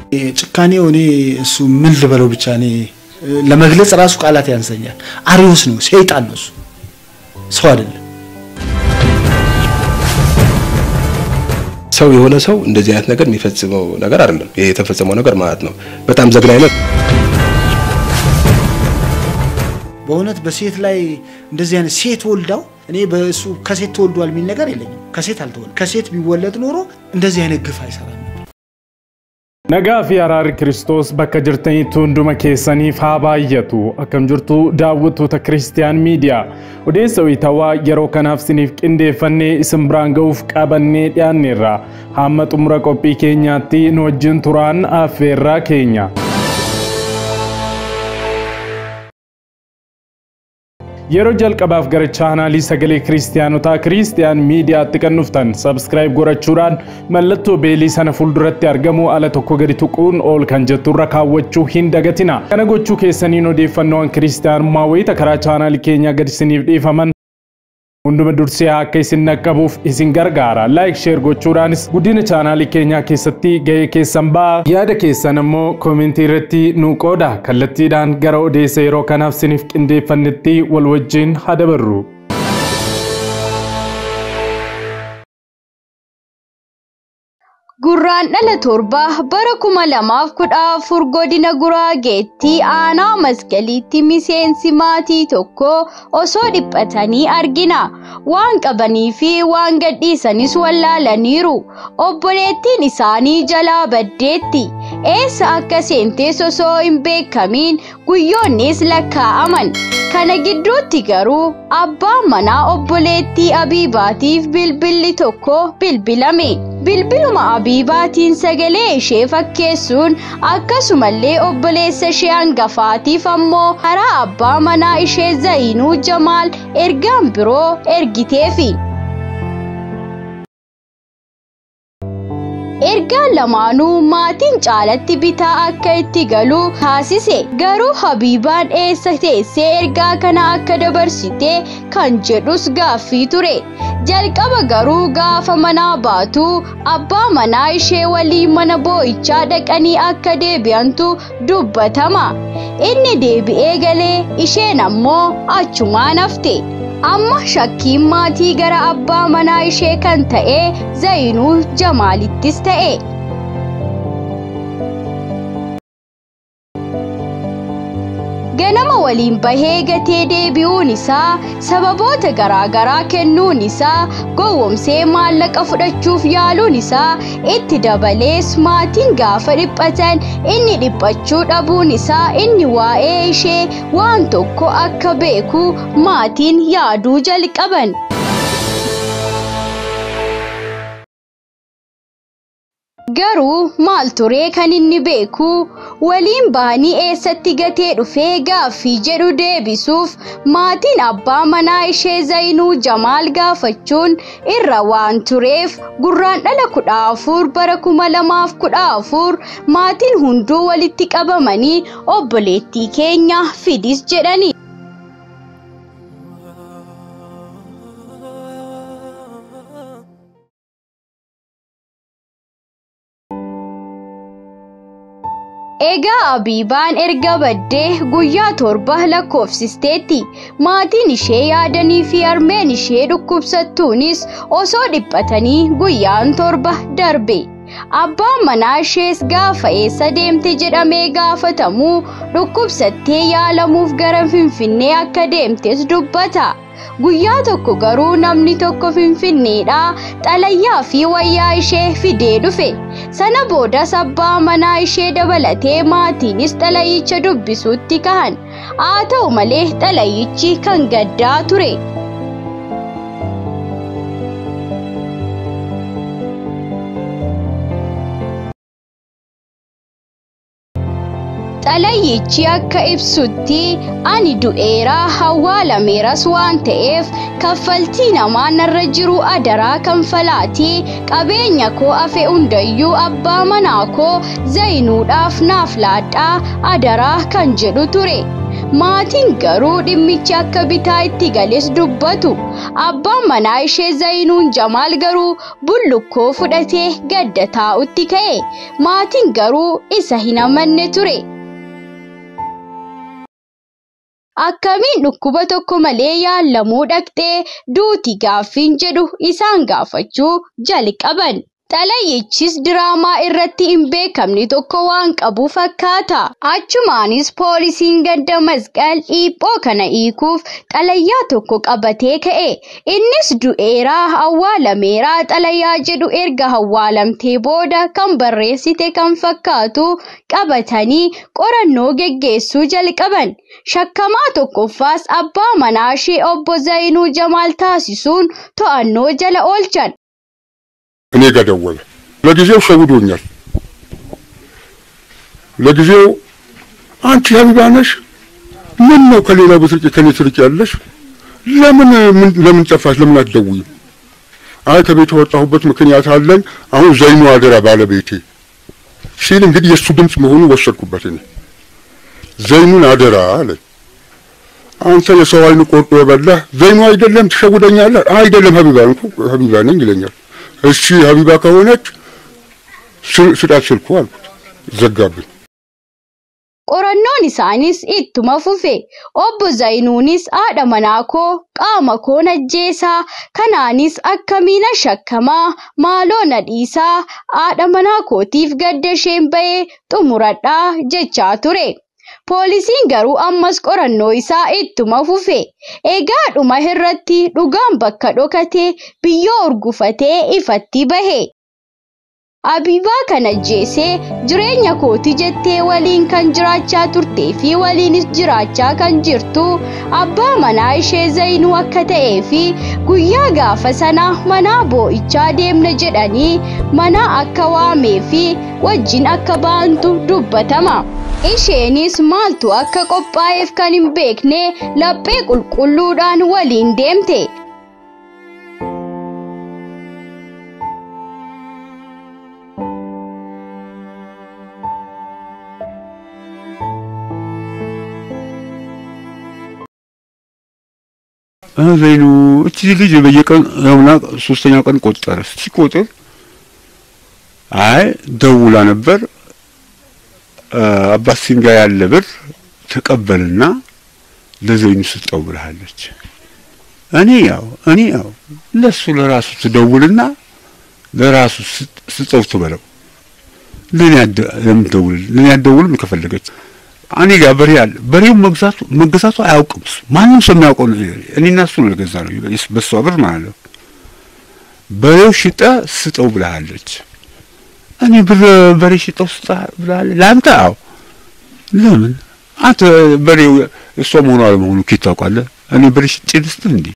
ጭካኔው እኔ እሱ ምን ልበለው ብቻ እኔ ለመግለጽ ራሱ ቃላት ያንሰኛል አሪዮስ ነው ሰይጣን ነው ሰው አይደለም ሰው የሆነ ሰው እንደዚህ አይነት ነገር የሚፈጽመው ነገር አይደለም ይሄ የተፈጸመው ነገር ማለት ነው በጣም ዘግናኝ ነው በእውነት በሴት ላይ እንደዚህ አይነት ሴት ወልዳው እኔ በሱ ከሴት ተወልዷል የሚል ነገር የለኝም ከሴት አልተወለደ ከሴት ቢወለድ ኖሮ እንደዚህ አይነት ግፍ አይሰራም Nagaa fi araarri Kiristoos bakka jirtanitti hunduma keessaniif haa baay'atu akkam jirtu daawwattoota Kiristiyaan Miidiyaa odeessa wayitawaa yeroo kanaaf siniif qindeeffannee isin biraan ga'uuf qabannee dhiyaanneerra hamma xumura qophii keenyaatti nu wajjin turaan affeerraa keenya. Yeroo jalqabaaf gara chaanaalii sagalee Kiristiyaanotaa Kiristiyaan Miidiyaatti kan dhuftan subscribe gochuudhaan mallattoo beelii sana fuulduratti argamu ala tokko gadi tuquun ol kan jetturra kaawwachuu hin dagatina. Kana gochuu keessaniin odeeffannoowwan Kiristiyaanummaa wayita karaa chaanaalii keenyaa gadi isiniif dhiifaman hunduma dursee akka isin naqqabuuf isin gargaara like share gochuudhaanis guddina chaanaalii keenyaa keessatti ga'ee keessan baa yaada keessan immoo koomentii irratti nu qooda kallattiidhaan gara odeessa yeroo kanaaf siniif qindeeffannetti wal wajjin hadabarru. Gurraan dhala torba bara 2014 godina Guraageetti aanaa masgaliitti miseensi maatii tokko osoo dhiphatanii argina. Waan qabanii fi waan gadhiisanis wallaalaniiru. Obboleettiin isaanii jalaa baddeetti. Eessa akka seentees osoo hin beekamiin guyyoonnis lakkaa'aman. Kana gidduutti garuu abbaan manaa obboleettii Abiibaatiif bilbilli tokko bilbilame. Bilbiluma Abiibaatiin sagalee ishee fakkeessuun akkasumallee obboleessa ishee hangafaatiif ammoo karaa abbaa manaa ishee Zayinuu Jamaal ergaan biroo ergiteefi. Ergaan lamaanuu maatiin caalatti bitaa akka itti galu taasise garuu Habiibaan eessa teessee ergaa kana akka dabarsite kan jedhus gaaffii ture. Jalqaba garuu gaafa manaa baatu abbaa manaa ishee waliin mana boo'ichaa dhaqanii akka deebi'antu dubbatama. Inni deebi'ee galee isheen ammoo achumaan hafte. Amma shakkiin maatii gara abbaa manaa ishee kan ta'e Zayinuu Jamaalittis ta'e. Ganama waliin bahee gatee deebi'uun isaa sababoota garaagaraa kennuun isaa gowwomsee maallaqa fudhachuuf yaaluun isaa itti dabalees maatiin gaafa dhiphatan inni dhiphachuu dhabuun isaa inni waa'ee ishee waan tokko akka beeku maatiin yaaduu jalqaban. Garuu maal ture kan inni beeku waliin bahanii eessatti gatee dhufee gaaffii jedhu deebisuuf maatiin abbaa manaa ishee Zayinuu Jamaal gaafachuun irra waan tureef gurraan dhala 14 bara 2014 maatiin hunduu walitti qabamanii obboleettii keenya fidis jedhani. Egaa Abiibaan erga baddee guyyaa 7 lakkoofsisteetti maatiin ishee yaadanii fi harmeen ishee dhukkubsattuunis osoo dhiphatanii guyyaan 7 darbe. Abbaan manaa ishees gaafa eessa deemte jedhamee gaafatamu dhukkubsattee yaalamuuf gara Finfinnee akka deemtes dubbata. Guyyaa tokko garuu namni tokko Finfinneedhaa xalayyaa fi wayyaa ishee fidee dhufe. Sana boodas abbaa manaa ishee dabalatee maatiinis xalayicha dubbisuutti ka'an. Haa ta'u malee xalayichi kan gaddaa ture. Xalayichi akka ibsutti ani du'eeraa hawwaalameeras waan ta'eef kaffaltii namaa narra jiru adaraa kanfalaatii qabeenya koo afe hundayyuu abbaa manaa koo Zayinuudhaaf naaf laadhaa adaraa kan jedhu ture. maatiin garuu dhimmichi akka bitaa itti gales dubbatu. Abbaan manaa ishee Zaynuun Jamaal garuu bullukkoo fudhatee gadda taa'utti ka'e. Maatiin garuu isa hin amanne ture. Akkamiin dhukkuba tokko malee yaalamuu dhaqxee duuti gaaffiin jedhu isaan gaafachuu jalqaban. Xalayichis diraamaa irratti hin beekamne tokko waan qabu fakkaata. Achumaanis poolisiin Ganda Masqal dhiiphoo kana hiikuuf xalayaa tokko qabatee ka'e. Innis du'eeraa awwaalameeraa xalayaa jedhu erga awwaalamtee booda kan barreessite kan fakkaatu qabatanii qorannoo geggeessuu jalqaban. Shakkamaa tokkoffaas abbaa manaa ishee obbo Zaynuu Jamaal taasisuun to'annoo jala oolchan. እኔ ጋር ደወለ። ለጊዜው ሸውዶኛል። ለጊዜው አንቺ ሀቢባ ነሽ? ምን ነው ከሌላ በስርጭ ከኔ ስርጭ ያለሽ? ለምን ጠፋሽ? ለምን አትደውይም? አይ ከቤት ወጣሁበት ምክንያት አለኝ። አሁን ዘይኑ አደራ ባለቤቴ ሲል እንግዲህ የሱ ድምጽ መሆኑ ወሰድኩበት። እኔ ዘይኑን አደራ አለ። አንተ የሰው አይን ቆርጦ የበላህ ዘይኑ አይደለም ትሸውደኛለህ? አይደለም ሀቢባ ነኝ ይለኛል። እሺ ሀቢባ ከሆነች ስጣት ስልኩ አልኩት። ዘጋብኝ። Qorannoon isaanis ittuma fufe. Obbo Zaynuunis haadha manaa koo qaama koo ajjeesaa kanaanis akkamiina shakkamaa maaloo na dhiisaa haadha manaa kootiif gadda isheen ba'ee xumuradhaa jechaa ture. Poolisiin garuu ammas qorannoo isaa ittuma fufe. Egaa dhuma irratti dhugaan bakka dhokatee biyyoo urgufatee ifatti bahe. Habibaa kana ajjeesee jireenya kooti jettee waliin kan jiraachaa turtee fi waliinis jiraachaa kan jirtu abbaa manaa ishee Zaynuu akka ta'ee fi guyyaa gaafa sana mana boo'ichaa deemna jedhanii mana akka waamee fi wajjin akka baantu dubbatama. Isheenis maaltu akka qophaa'eef kan hin beekne laphee qulqulluudhaan waliin deemte. ዘይኑ እቺ ልጅ በየቀን ያውና ሶስተኛው ቀን ቆጠረ። ሲቆጥር አይ ደውላ ነበር አባሲን ጋር ያለ ብር ተቀበልና ለዘይኑ ስጠው ብላለች። እኔ ያው ለሱ ለራሱ ትደውልና ለራሱ ስጠው ትበለው ለኔ ያደውል ከፈለገች እኔ ጋር በሬው መግዛቱ አያውቅም። ማንም ሰው የሚያውቀው እኔና እሱ ነው የገዛነው በሷ ብር ማለት ነው። በሬው ሽጣ ስጠው ብላለች። እኔ በሬ ሽጠው ስጣ ብላለች። ላንተ አው ለምን አንተ በሬው እሷ መሆኑ አለመሆኑ ታውቃለህ? እኔ በሬ ሽጬ ልስጥ እንዴ?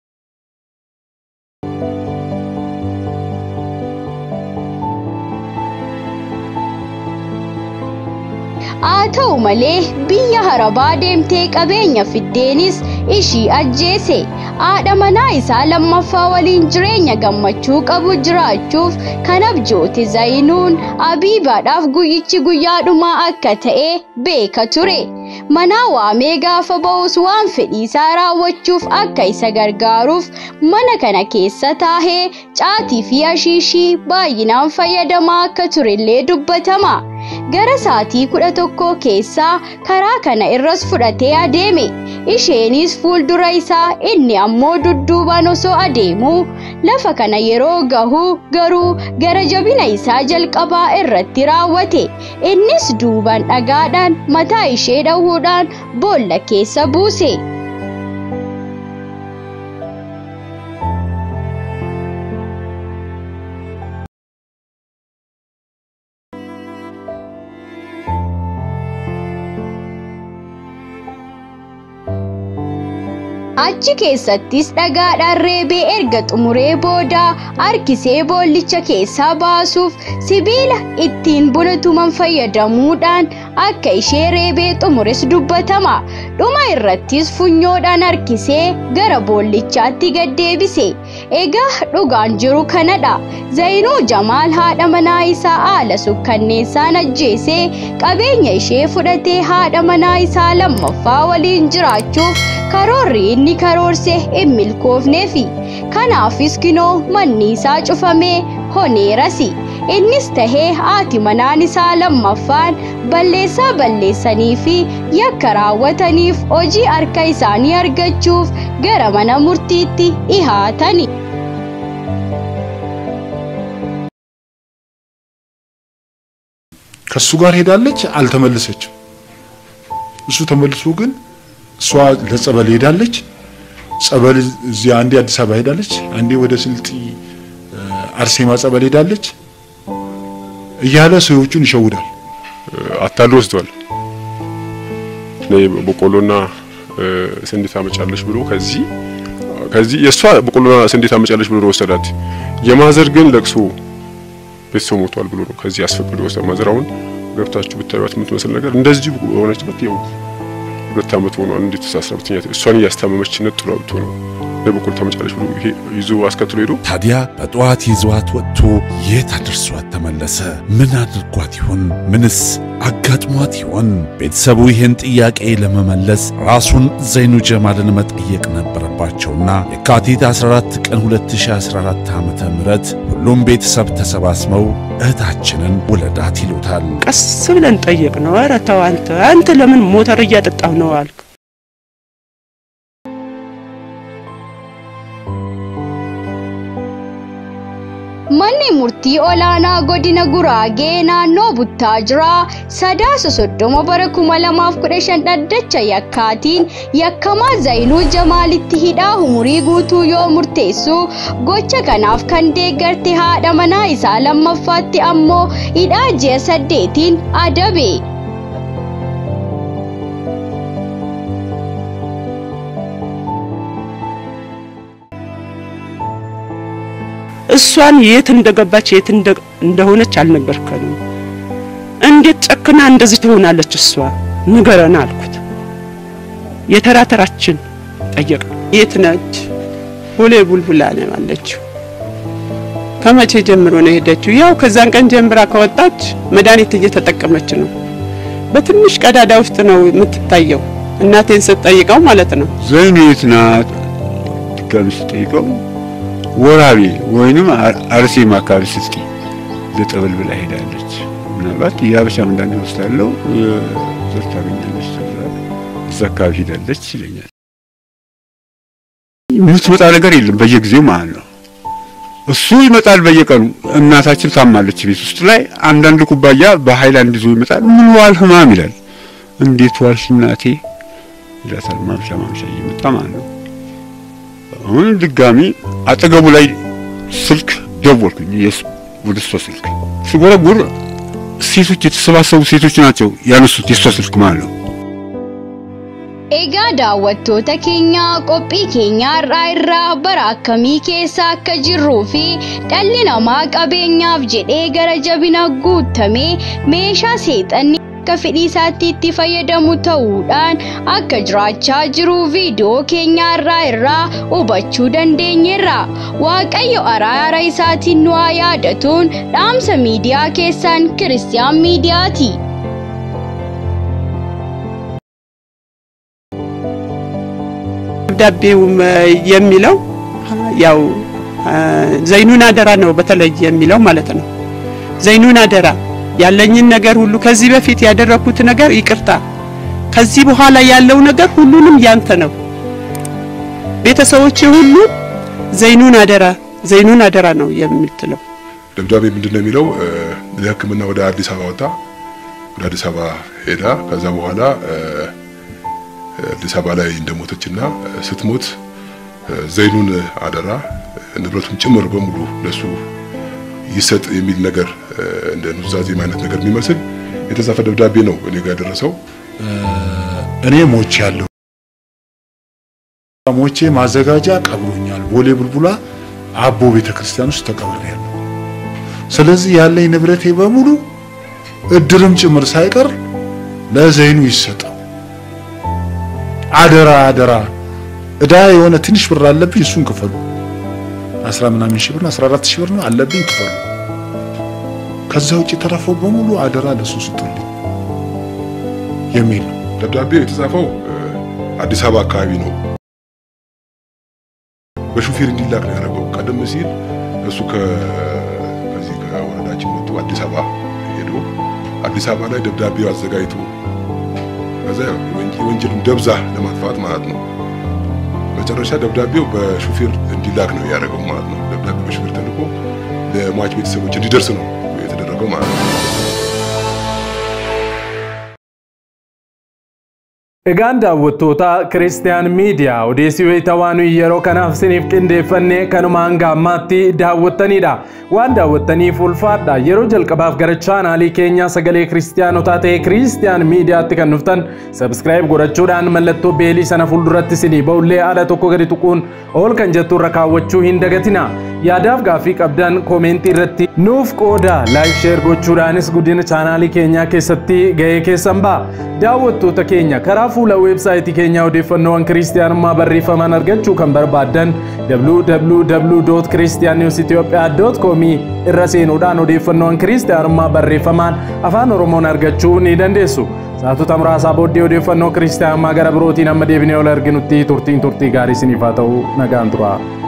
Ta'u malee biyya harabaa deemtee qabeenya fiddeenis ishii ajjeese. Haadha manaa isaa lammaffaa waliin jireenya gammachuu qabu jiraachuuf kan abjoote Zaynuun Habibaadhaaf guyyichi guyyaadhumaa akka ta'e beeka ture. Mana waamee gaafa ba'us waan fedhiisaa raawwachuuf akka isa gargaaruuf mana kana keessa taahee caatii fi ashiishii baay'inaan fayyadamaa akka turellee dubbatama. Gara saatii 11 keessaa karaa kana irras fudhatee adeeme. Isheenis fuuldura isaa inni ammoo dudduubaan osoo adeemu lafa kana yeroo gahu garuu gara jabina isaa jalqabaa irratti raawwate. Innis duubaan dhagaadhaan mataa ishee dhahuudhaan boolla keessa buuse. Achi keessattis dhagaadhaan reebee erga xumuree booda harkisee boollicha keessaa baasuuf sibiila ittiin buna tuman fayyadamuudhaan akka ishee reebee xumures dubbatama. Dhuma irrattis funyoodhaan harkisee gara boollichaatti gad deebise. Egaa dhugaan jiru kanadha. Zainuu Jamaal haadha manaa isaa haala sukkanneessaan ajjeesee qabeenya ishee fudhatee haadha manaa isaa lammaffaa waliin jiraachuuf karoorri inni karoorse hin milkoofneefi. Kanaafis kunoo manni isaa cufamee honeerasi. Innis tahee haati manaan isaa lammaffaan balleessaa balleessanii fi yakka raawwataniif hojii harka isaanii argachuuf gara mana murtiitti dhihaatani. ከሱ ጋር ሄዳለች አልተመለሰችም እሱ ተመልሶ ግን እሷ ለጸበል ሄዳለች ጸበል እዚህ አንዴ አዲስ አበባ ሄዳለች አንዴ ወደ ስልጢ አርሴማ ጸበል ሄዳለች እያለ ሰዎቹን ይሸውዳል አታሎ ወስዷል ነይ በቆሎና ስንዴ ታመጫለሽ ብሎ ከዚህ የሷ በቆሎና ስንዴ ታመጫለሽ ብሎ ወሰዳት የማዘር ግን ለቅሶ ቤተሰብ ሞቷል ብሎ ነው ከዚህ አስፈቅዶ ወሰደ ማዘራውን ገብታችሁ ብታዩት የምትመስል ነገር እንደዚህ ሆነችበት ይው 2 አመት ሆኗል እንዴት ተሳስረብትኛ እሷን ያስተማመች ነጥሎ አውጥቶ ነው ለበቆል ታመጫለሽ ብሎ ይዞ አስከትሎ ሄዶ ታዲያ በጧት ይዟት ወጥቶ የት አድርሷት ተመለሰ ምን አድርጓት ይሆን ምንስ አጋጥሟት ይሆን ቤተሰቡ ይሄን ጥያቄ ለመመለስ ራሱን ዘይኑ ጀማልን መጠየቅ ነበረባቸውና የካቲት 14 ቀን 2014 ዓመተ ምህረት ሁሉም ቤተሰብ ተሰባስበው እህታችንን ወለዳት ይሉታል ቀስ ብለን ጠየቅነው ኧረ ተው አንተ ለምን ሞተር እያጠጣው ነው አልክ Manni murtii olaanaa godina Guraagee naannoo Buttaajiraa sadaasa 30 bara 2015 dhaddacha yakkaatiin yakkamaa Zainuu Jamaalitti hidhaa umurii guutuu yoo murteessu gocha kanaaf kan deeggarte haadha manaa isaa lammaffaatti ammoo hidhaa ji'a 8tiin adabe. እሷን የት እንደገባች የት እንደሆነች አልነገርከንም እንዴት ጨክና እንደዚህ ትሆናለች እሷ ንገረና አልኩት የተራተራችን ጠየቅ የት ነች ሁሌ ቡልቡላ ነው አለችው ከመቼ ጀምሮ ነው ሄደችው ያው ከዛን ቀን ጀምራ ከወጣች መድኃኒት እየተጠቀመች ነው በትንሽ ቀዳዳ ውስጥ ነው የምትታየው እናቴን ስትጠይቀው ማለት ነው ዘይኑ የት ናት ከብስ ጠይቀው ወራቢ ወይንም አርሴማ አካባቢ ስትቂ ለጠበል ብላ ሄዳለች ምናልባት ያበሻ ምንዳን ወስታለው ዘርታገኛለች ዘካቢ ሄዳለች ይለኛል ምትመጣ ነገር የለም በየጊዜው ማለት ነው እሱ ይመጣል በየቀኑ እናታችን ታማለች ቤት ውስጥ ላይ አንዳንድ ኩባያ በሃይላንድ ይዞ ይመጣል ምን ዋል ህማም ይላል እንዴት ዋልሽ እናቴ ይላታል ማምሻ ይመጣ ማለት ነው አሁን ድጋሚ አጠገቡ ላይ ስልክ ደወልኩኝ ወደ እሷ ስልክ ሲጎረጉር ሴቶች የተሰባሰቡ ሴቶች ናቸው ያነሱት የእሷ ስልክ ማለት ነው Egaa daawwattoota keenya qophii keenya irraa bara akkamii keessa akka jirruu fi dhalli namaa qabeenyaaf jedhee gara jabina guutamee meeshaa seexanni akka fedhii isaatti itti fayyadamu ta'uudhaan akka jiraachaa jiru viidiyoo keenya irraa hubachuu dandeenyeerra waaqayyo araara isaatiin nu haa yaadatuun dhaamsa miidiyaa keessan Kiristiyaan Miidiyaati. ደብዳቤው የሚለው ያው ዘይኑን አደራ ነው በተለይ የሚለው ማለት ነው ዘይኑን አደራ ያለኝን ነገር ሁሉ ከዚህ በፊት ያደረኩት ነገር ይቅርታ ከዚህ በኋላ ያለው ነገር ሁሉንም ያንተ ነው ቤተሰቦቼ ሁሉ ዘይኑን አደራ ነው የምትለው ደብዳቤ ምንድነው የሚለው ለሕክምና ወደ አዲስ አበባ ወጣ ወደ አዲስ አበባ ሄዳ ከዛ በኋላ አዲስ አበባ ላይ እንደሞተችና ስትሞት ዘይኑን አደራ ንብረቱን ጭምር በሙሉ ለሱ ይሰጥ የሚል ነገር እንደ ኑዛዜ ማለት ነገር የሚመስል የተጻፈ ደብዳቤ ነው እኔ ጋር ደረሰው እኔ ሞቼያለሁ ሞቼ ማዘጋጃ ቀብሮኛል ቦሌ ቡልቡላ አቦ ቤተክርስቲያን ውስጥ ተቀብሬያለሁ ስለዚህ ያለኝ ንብረቴ በሙሉ እድርም ጭምር ሳይቀር ለዘይኑ ይሰጣል አደራ እዳ የሆነ ትንሽ ብር አለብኝ እሱን ክፈሉ 10 ምናምን ሺህ ብር ነው 14 ሺህ ብር ነው አለብኝ ክፈሉ ከዛ ውጪ ተረፈው በሙሉ አደራ ለሱ ስጡልኝ የሚል ደብዳቤው የተጻፈው አዲስ አበባ አካባቢ ነው በሹፌር እንዲላክ ነው ያደረገው ቀደም ሲል እሱ ከዚህ ከወረዳችን መጥቶ አዲስ አበባ ሄዶ አዲስ አበባ ላይ ደብዳቤው አዘጋጅቶ ከዛ ወንጀሉን ደብዛ ለማጥፋት ማለት ነው መጨረሻ ደብዳቤው በሹፌር እንዲላክ ነው ያደረገው ማለት ነው ደብዳቤው በሹፌር ተልኮ ለሟች ቤተሰቦች እንዲደርስ ነው የተደረገው ማለት ነው Egaan daawwattoota Kiristiyaan Miidiyaa odeessii wayitawaanuu yeroo kanaaf isiniif qindeeffannee kanuma hanga ammaatti daawwattanidha. Waan daawwattaniif ulfaadha. Yeroo jalqabaaf gara chaanaalii keenya sagalee Kiristiyaanotaa ta'e Kiristiyaan Miidiyaatti kan dhuftan subscribe godhachuudhaan mallattoo beelii sana fuulduratti isinii ba'ullee haala tokko gadi tuquun ol kan jettu irra kaawwachuu hin dagatina. Yaadaaf gaaffii qabdan koomentii irratti nuuf qooda like share gochuudhaanis guddina chaanaalii keenyaa keessatti gahee keessan ba'a. Daawwattoota keenya karaa fuula websaayitii keenya odeeffannoowwan kiristiyaanummaa barreeffaman argachuu kan barbaadan www.christiannewsethiopia.com irra seenuudhaan odeeffannoowwan kiristiyaanummaa barreeffaman afaan Oromoon argachuu ni dandeessu. Saatota muraasaa booddee odeeffannoo kiristiyaanummaa gara birootiin amma deebinee ol arginutti turtii gaarii isiniif haa ta'u nagaan tura.